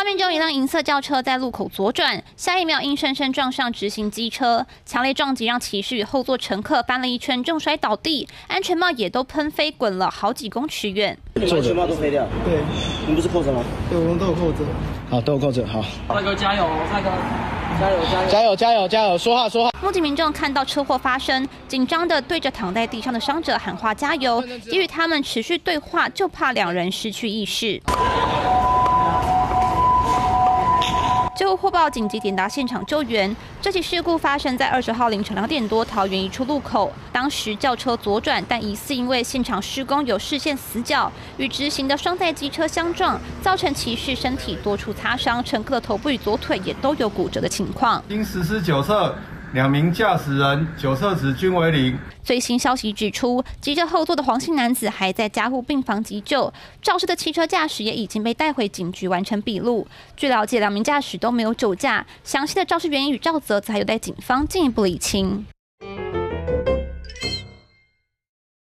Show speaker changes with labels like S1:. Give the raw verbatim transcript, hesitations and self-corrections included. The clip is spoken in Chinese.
S1: 画面中，一辆银色轿车在路口左转，下一秒硬生生撞上直行机车，强烈撞击让骑士与后座乘客翻了一圈，重摔倒地，安全帽也都喷飞，滚了好几公尺远。
S2: 你安全帽都飞掉？
S3: 对，
S2: 你不是扣着吗？
S3: 对，我们都有扣着。
S4: 好，都有扣着。好，
S5: 帅哥加油，帅哥，加油加油
S4: 加油加油加油！说话说话。
S1: 目击民众看到车祸发生，紧张地对着躺在地上的伤者喊话加油，给予他们持续对话，就怕两人失去意识。 救护获报，紧急抵达现场救援。这起事故发生在二十号凌晨两点多，桃园一处路口。当时轿车左转，但疑似因为现场施工有视线死角，与直行的双载机车相撞，造成骑士身体多处擦伤，乘客的头部与左腿也都有骨折的情况。
S6: 经实施酒测，两名驾驶人酒测值均为零。
S1: 最新消息指出，急着后座的黄姓男子还在加护病房急救，肇事的汽车驾驶也已经被带回警局完成笔录。据了解，两名驾驶都没有酒驾，详细的肇事原因与肇责则还有待警方进一步厘清。